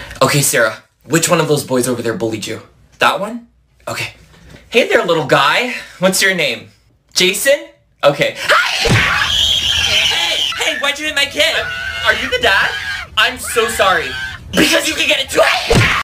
Okay, Sarah, which one of those boys over there bullied you? That one? Okay. Hey there, little guy. What's your name? Jason? Okay. Hey, why'd you hit my kid? Are you the dad? I'm so sorry. Because you can get it too.